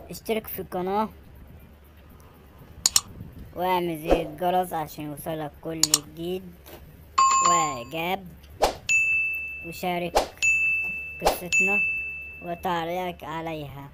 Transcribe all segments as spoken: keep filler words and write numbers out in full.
اشترك في القناة واعمل زر الجرس عشان يوصلك كل جديد، واعجاب وشارك قصتنا وتعليق عليها.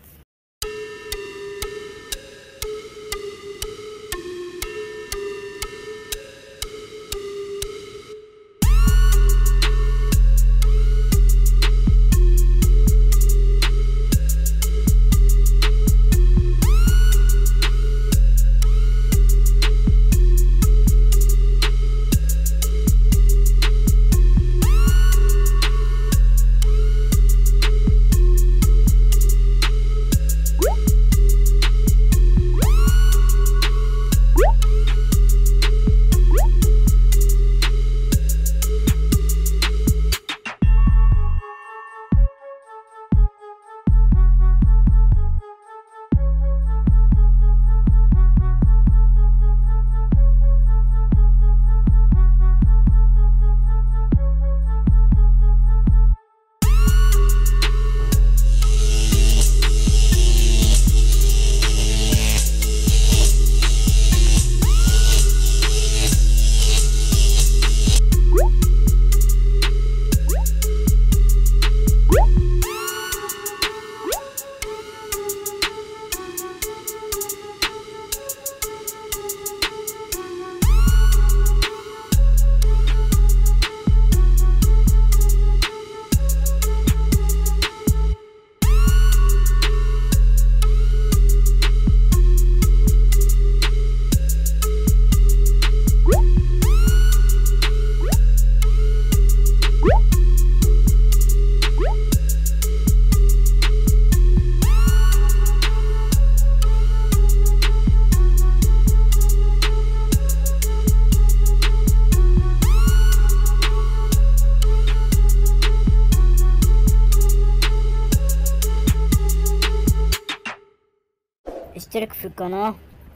اشترك في القناة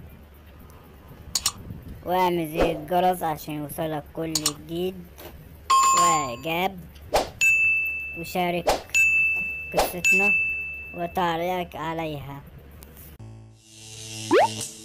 واعمل زر الجرس عشان يوصلك كل جديد، واعجاب وشارك قصتنا وتعليق عليها.